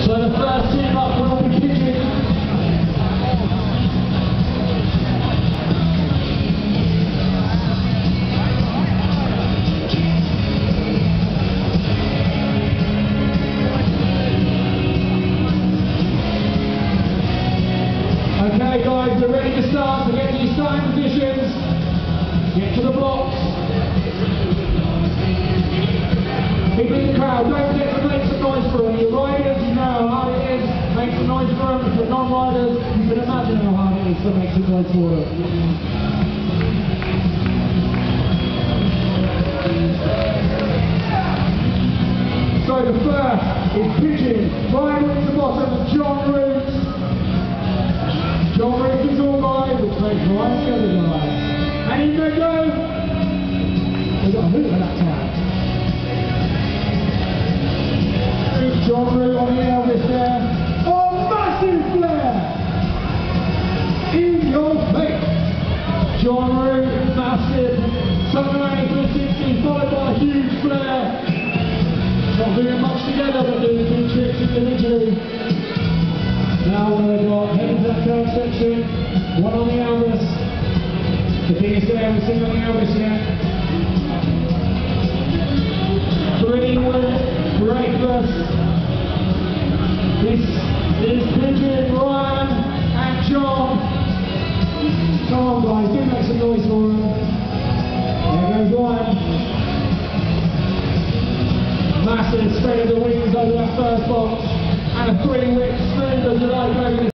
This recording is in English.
So the first team up will be Pigeon. Okay guys, we're ready to start, so get to your starting positions. Get to the blocks. Keep in the crowd, don't forget to make some noise for them. Your riders, you know how hard it is, make some noise for them. For non-riders, you can imagine how hard it is to make some noise for them. So the first is Pigeon, right at the bottom, John Root. John Root is all guys, which makes right together guys. And in they go! They've got a hoot at that time. John Root on the Elvis there. Oh, massive flare! In your face! John Root, massive. Something around to the 60, followed by a huge flare. Not doing much together, but doing two tricks individually. Now we've got heading to that curve section. One on the Elvis. The biggest there we've seen on the Elvis yet. Three with breakfast. This is Pigeon, Ryan and John. Come on guys, do make some noise for them. There goes Ryan. Massive spread of the wings over that first box. And a 3-whip smooth as you like over